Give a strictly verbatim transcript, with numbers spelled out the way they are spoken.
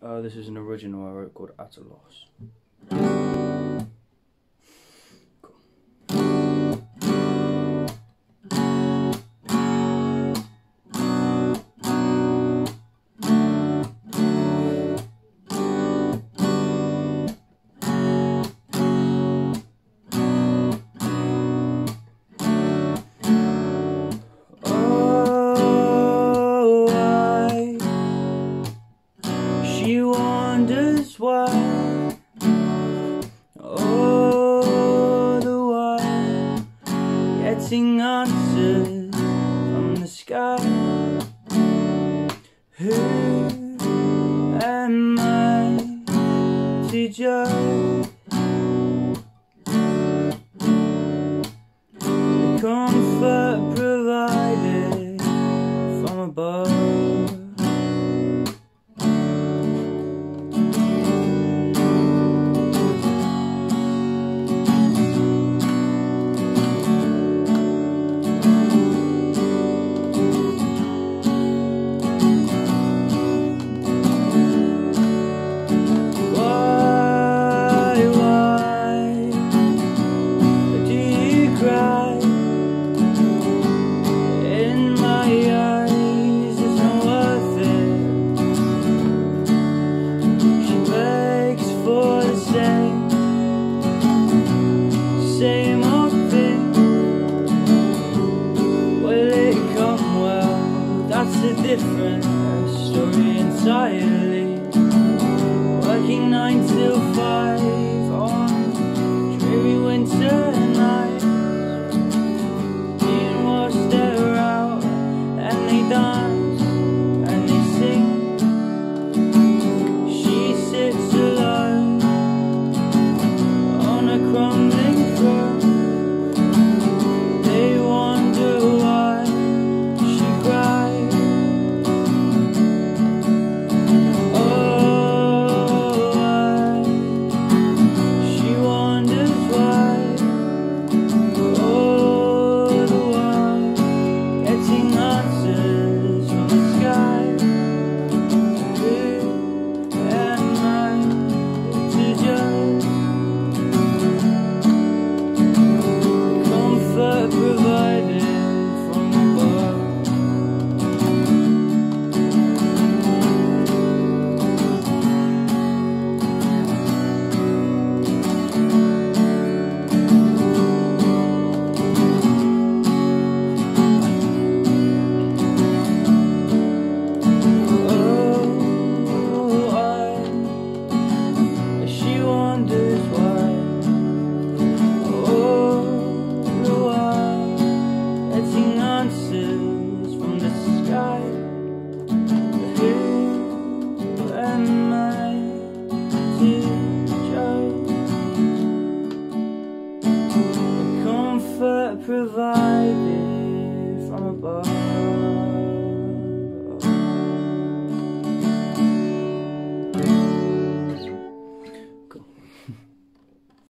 Uh, this is an original I wrote called At a Loss. She wonders why, all the while getting answers from the sky. Who am I to judge the comfort provided from above? Same old thing. Will it come? Well, that's a different story entirely. Working nine till five on dreary winter nights.